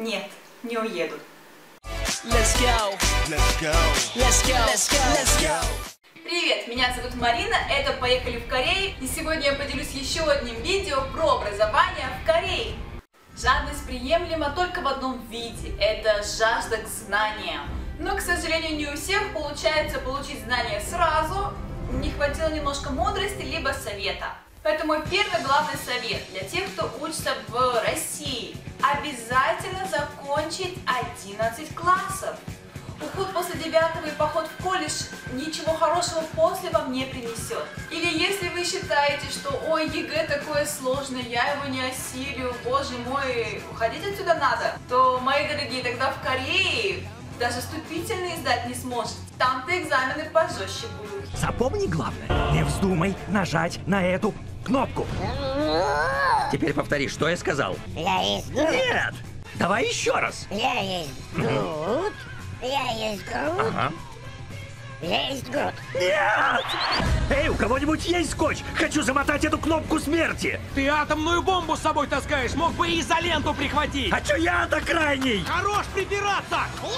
Нет, не уеду. Let's go. Let's go. Let's go. Let's go. Let's go. Привет, меня зовут Марина, это «Поехали в Корею», и сегодня я поделюсь еще одним видео про образование в Корее. Жадность приемлема только в одном виде – это жажда к знаниям. Но, к сожалению, не у всех получается получить знания сразу, не хватило немножко мудрости либо совета. Поэтому первый главный совет для тех, кто учится в России – обязательно закончить 11 классов. Уход после 9 и поход в колледж ничего хорошего после вам не принесет. Или если вы считаете, что ой, ЕГЭ такое сложное, я его не осилю, боже мой, уходить отсюда надо, то, мои дорогие, тогда в Корее даже вступительные сдать не сможете. Там-то экзамены пожестче будут. Запомни главное, не вздумай нажать на эту кнопку. Теперь повтори, что я сказал. Я есть Грут. Нет! Давай еще раз. Я есть Грут. Я есть Грут. Ага. Я есть Грут. Нет! Эй, у кого-нибудь есть скотч? Хочу замотать эту кнопку смерти. Ты атомную бомбу с собой таскаешь, мог бы и изоленту прихватить. А чё я-то крайний? Хорош припираться!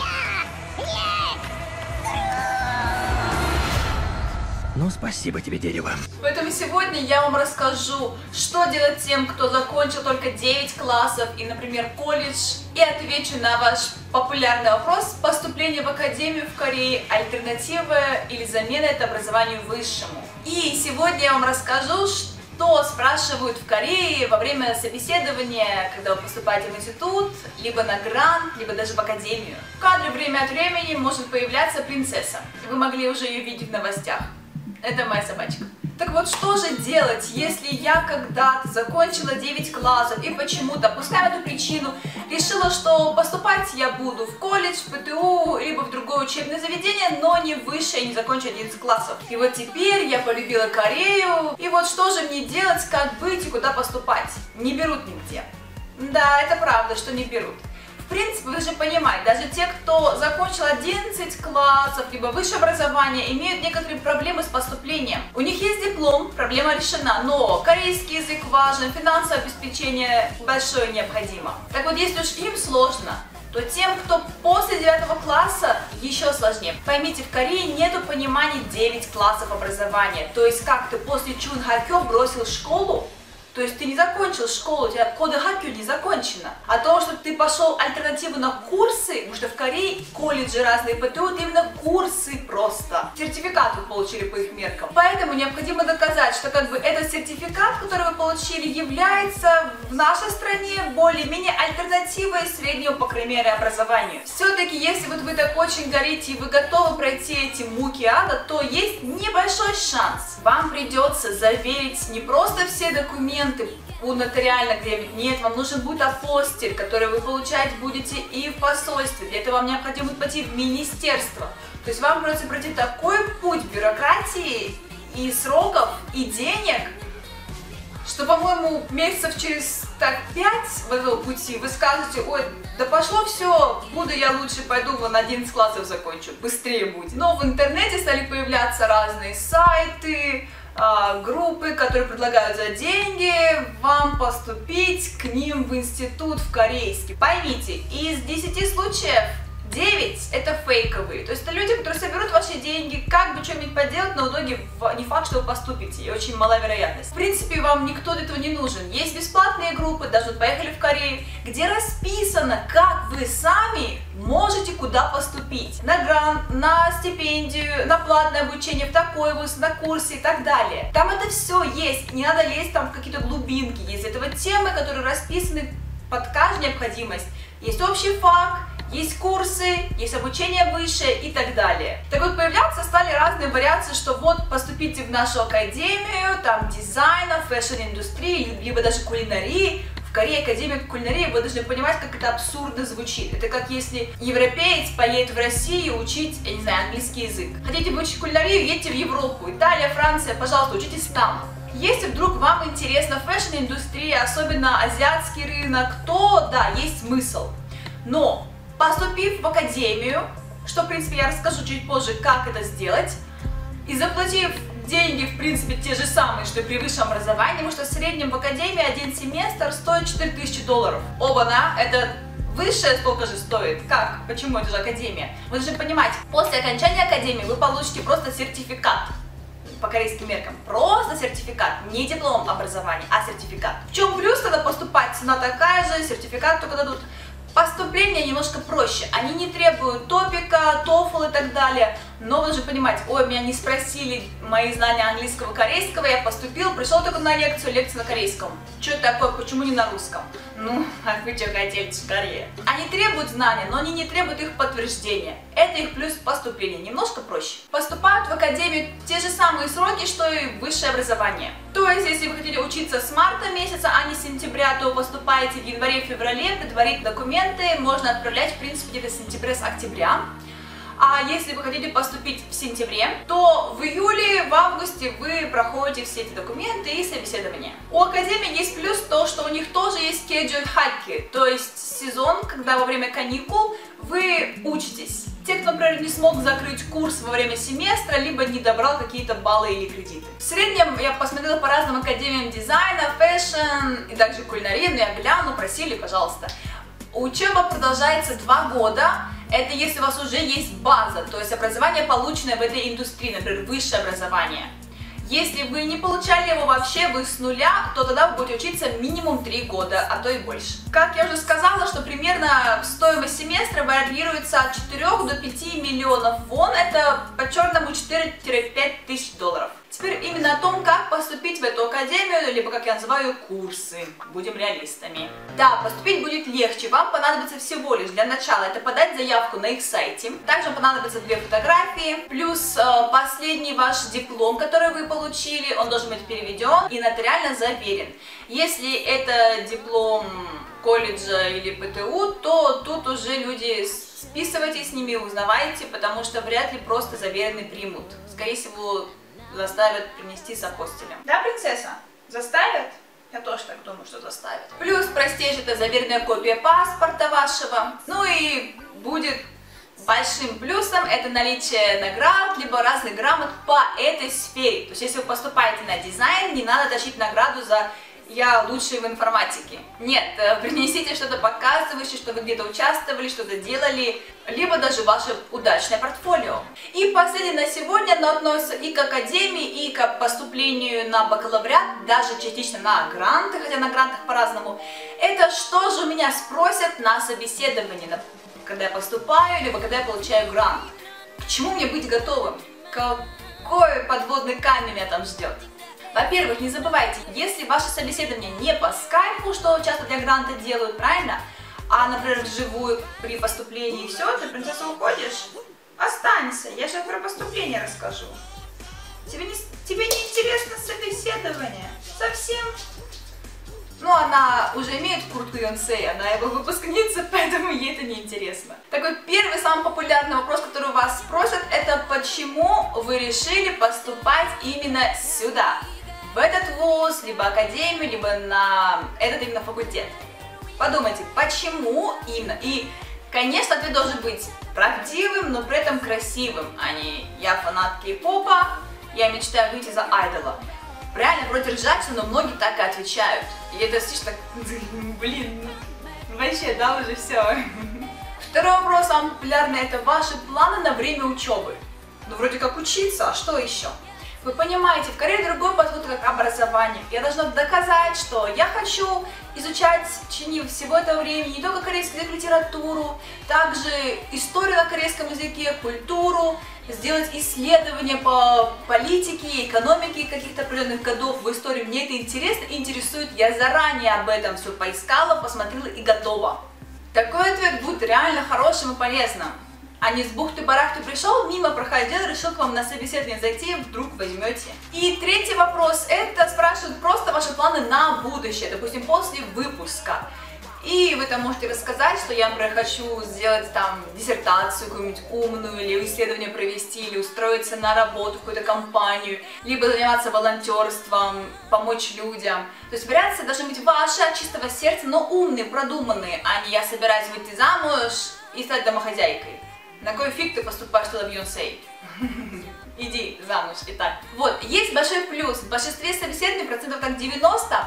Ну, спасибо тебе, дерево. Поэтому сегодня я вам расскажу, что делать тем, кто закончил только 9 классов и, например, колледж, и отвечу на ваш популярный вопрос: поступление в академию в Корее – альтернатива или замена это образованию высшему. И сегодня я вам расскажу, что спрашивают в Корее во время собеседования, когда вы поступаете в институт, либо на грант, либо даже в академию. В кадре время от времени может появляться принцесса. Вы могли уже ее видеть в новостях. Это моя собачка. Так вот, что же делать, если я когда-то закончила 9 классов и почему-то, пускай эту причину, решила, что поступать я буду в колледж, в ПТУ, либо в другое учебное заведение, но не выше, я не закончу 11 классов. И вот теперь я полюбила Корею, и вот что же мне делать, как быть и куда поступать? Не берут нигде. Да, это правда, что не берут. В принципе, вы же понимаете, даже те, кто закончил 11 классов, либо высшее образование, имеют некоторые проблемы с поступлением. У них есть диплом, проблема решена, но корейский язык важен, финансовое обеспечение большое необходимо. Так вот, если уж им сложно, то тем, кто после 9 класса, еще сложнее. Поймите, в Корее нету понимания 9 классов образования. То есть, как ты после Чунхакё бросил школу, то есть ты не закончил школу, у тебя Кодахакё не закончено. А то, что ты пошел альтернативу на курсы, потому что в Корее колледжи разные, ПТУ, это именно курсы просто. Сертификат вы получили по их меркам. Поэтому необходимо доказать, что как бы этот сертификат, который вы получили, является в нашей стране более-менее альтернативой среднему, по крайней мере, образованию. Все-таки, если вот вы так очень горите и вы готовы пройти эти муки ада, то есть небольшой шанс. Вам придется заверить не просто все документы, нотариально где нет, вам нужен будет апостиль, который вы получать будете и в посольстве. Для этого вам необходимо будет пойти в министерство. То есть вам придется пройти такой путь бюрократии и сроков, и денег, что, по-моему, месяцев через 5 в этого пути вы скажете: ой, да пошло все, буду я лучше пойду вон 11 классов закончу, быстрее будет. Но в интернете стали появляться разные сайты, группы, которые предлагают за деньги вам поступить к ним в институт в корейский. Поймите, из 10 случаев 9 это фейковые. То есть это люди, которые соберут ваши деньги, как бы что-нибудь поделать, но в итоге не факт, что вы поступите, и очень мала вероятность. В принципе, вам никто для этого не нужен. Есть бесплатные группы, даже вот «Поехали в Корею», где расписано, как вы сами можете куда поступить. На грант, на стипендию, на платное обучение, в такой вуз, на курсы и так далее. Там это все есть, не надо лезть там в какие-то глубинки. Есть для этого темы, которые расписаны под каждую необходимость. Есть общий факт, есть курсы, есть обучение высшее и так далее. Так вот, появляться стали разные вариации, что вот поступите в нашу академию, там дизайна, фэшн-индустрии, либо даже кулинарии. В Корее академия кулинарии, вы должны понимать, как это абсурдно звучит. Это как если европеец поедет в Россию учить, я не знаю, английский язык. Хотите выучить кулинарию, едьте в Европу, Италия, Франция, пожалуйста, учитесь там. Если вдруг вам интересна фэшн-индустрия, особенно азиатский рынок, то да, есть смысл. Но поступив в академию, что в принципе я расскажу чуть позже, как это сделать, и заплатив деньги, в принципе, те же самые, что и при высшем образовании, потому что в среднем в академии один семестр стоит $4000. Оба-на, это Высшее столько же стоит. Как? Почему? Это же академия. Вы должны понимать, после окончания академии вы получите просто сертификат. По корейским меркам. Просто сертификат. Не диплом образования, а сертификат. В чем плюс тогда поступать? Цена такая же, сертификат только дадут. Поступление немножко проще. Они не требуют топика, TOEFL и так далее. Но вы должны понимать, ой, меня не спросили мои знания английского, корейского, я поступил, пришел только на лекцию на корейском. Что это такое, почему не на русском? Ну, а вы что хотели в Корее? Они требуют знания, но они не требуют их подтверждения. Это их плюс поступления, немножко проще. Поступают в академию те же самые сроки, что и высшее образование. То есть, если вы хотите учиться с марта месяца, а не с сентября, то поступаете в январе-феврале, предварить документы, можно отправлять, в принципе, где-то с сентября, с октября. А если вы хотите поступить в сентябре, то в июле, в августе вы проходите все эти документы и собеседования. У академии есть плюс то, что у них тоже есть scheduled hike, то есть сезон, когда во время каникул вы учитесь. Те, кто, например, не смог закрыть курс во время семестра, либо не добрал какие-то баллы или кредиты. В среднем я посмотрела по разным академиям дизайна, фэшн и также кулинарии, но я гляну, просили, пожалуйста. Учеба продолжается 2 года. Это если у вас уже есть база, то есть образование, полученное в этой индустрии, например, высшее образование. Если вы не получали его вообще, вы с нуля, то тогда вы будете учиться минимум 3 года, а то и больше. Как я уже сказала, что примерно стоимость семестра варьируется от 4 до 5 миллионов вон, это по-черному 4-5 тысяч долларов. Теперь именно о том, как поступить в эту академию, либо, как я называю, курсы. Будем реалистами. Да, поступить будет легче. Вам понадобится всего лишь для начала это подать заявку на их сайте. Также вам понадобятся 2 фотографии, плюс последний ваш диплом, который вы получили, он должен быть переведен и нотариально заверен. Если это диплом колледжа или ПТУ, то тут уже люди списывайтесь с ними, узнавайте, потому что вряд ли просто заверенный примут. Скорее всего, заставят принести с апостилем. Да, принцесса? Заставят? Я тоже так думаю, что заставят. Плюс простейшая это заверенная копия паспорта вашего. Ну и будет большим плюсом это наличие наград, либо разных грамот по этой сфере. То есть если вы поступаете на дизайн, не надо тащить награду за «я лучший в информатике». Нет, принесите что-то показывающее, что вы где-то участвовали, что-то делали, либо даже ваше удачное портфолио. И последнее на сегодня, но относится и к академии, и к поступлению на бакалавриат, даже частично на гранты, хотя на грантах по-разному. Это что же у меня спросят на собеседовании, когда я поступаю, либо когда я получаю грант. К чему мне быть готовым? Какой подводный камень меня там ждет? Во-первых, не забывайте, если ваше собеседование не по скайпу, что часто для гранта делают, правильно? А, например, вживую при поступлении, все, ты, принцесса, уходишь? Останься, я сейчас про поступление расскажу. Тебе не интересно собеседование? Совсем? Ну, она уже имеет куртку Йонсей, она его выпускница, поэтому ей это не интересно. Такой первый, самый популярный вопрос, который у вас спросят, это почему вы решили поступать именно сюда? В этот вуз, либо академию, либо на этот именно факультет. Подумайте, почему именно? И, конечно, ответ должен быть правдивым, но при этом красивым, а не «я фанат кей-попа, я мечтаю выйти за айдола». Реально, вроде ржачно, но многие так и отвечают. И это слишком так, блин, вообще, да, уже все. Второй вопрос, самый популярный, это ваши планы на время учебы. Ну, вроде как учиться, а что еще? Вы понимаете, в Корее другой подход как образование. Я должна доказать, что я хочу изучать в течение всего этого времени не только корейский язык, литературу, также историю на корейском языке, культуру, сделать исследования по политике, экономике каких-то определенных годов в истории. Мне это интересно и интересует. Я заранее об этом все поискала, посмотрела и готова. Такой ответ будет реально хорошим и полезным. А не с бухты-барахты пришел, мимо проходил, решил к вам на собеседование зайти, вдруг возьмете. И третий вопрос, это спрашивают просто ваши планы на будущее, допустим, после выпуска. И вы там можете рассказать, что я, например, хочу сделать там диссертацию какую-нибудь умную, или исследование провести, или устроиться на работу в какую-то компанию, либо заниматься волонтерством, помочь людям. То есть вариации должны быть ваши, от чистого сердца, но умные, продуманные, а не «я собираюсь выйти замуж и стать домохозяйкой». На кой фиг ты поступаешь туда в Йонсей? Иди замуж. Итак, вот, есть большой плюс. В большинстве собеседований, процентов так 90,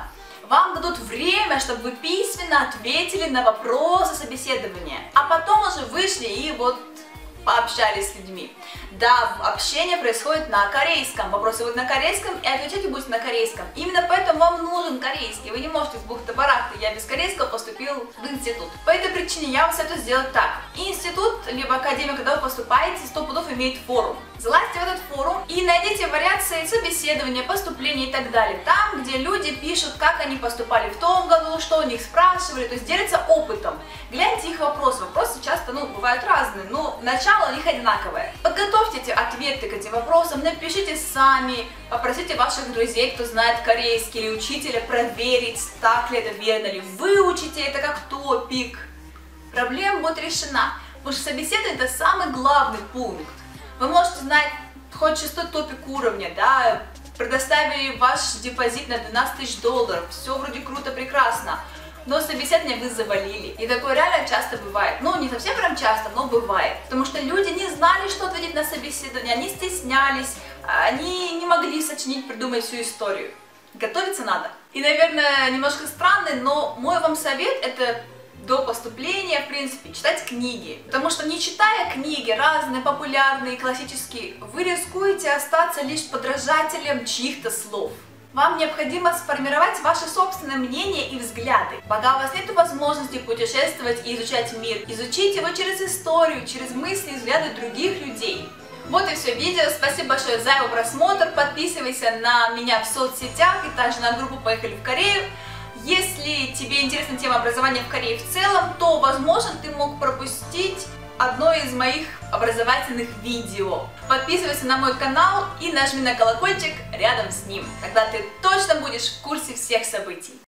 вам дадут время, чтобы вы письменно ответили на вопросы собеседования, а потом уже вышли и вот пообщались с людьми. Да, общение происходит на корейском, вопросы будут на корейском и отвечать будете на корейском. Именно поэтому вам нужен корейский, вы не можете с бухты-барахты, я без корейского поступил в институт. По этой причине я вам советую сделать так. Институт, либо академия, когда вы поступаете, 100 пудов имеет форум. Залазьте в этот форум и найдите вариации собеседования, поступления и так далее. Там, где люди пишут, как они поступали в том году, что у них спрашивали, то есть делятся опытом. Гляньте их вопросы. Вопросы часто, бывают разные, но начало у них одинаковое. Подготовьте эти ответы к этим вопросам, напишите сами, попросите ваших друзей, кто знает корейский, или учителя проверить, так ли это, верно ли. Выучите это как топик. Проблема будет решена, потому что собеседование это самый главный пункт. Вы можете знать хоть 6-й топик уровня, да, предоставили ваш депозит на $12 000, все вроде круто, прекрасно, но собеседование вы завалили. И такое реально часто бывает. Ну, не совсем прям часто, но бывает. Потому что люди не знали, что ответить на собеседование, они стеснялись, они не могли сочинить, придумать всю историю. Готовиться надо. И, наверное, немножко странный, но мой вам совет это до поступления, в принципе, читать книги. Потому что не читая книги, разные, популярные, классические, вы рискуете остаться лишь подражателем чьих-то слов. Вам необходимо сформировать ваше собственное мнение и взгляды. Пока у вас нет возможности путешествовать и изучать мир, изучите его через историю, через мысли и взгляды других людей. Вот и все видео. Спасибо большое за его просмотр. Подписывайся на меня в соцсетях и также на группу «Поехали в Корею». Если тебе интересна тема образования в Корее в целом, то, возможно, ты мог пропустить одно из моих образовательных видео. Подписывайся на мой канал и нажми на колокольчик рядом с ним. Тогда ты точно будешь в курсе всех событий.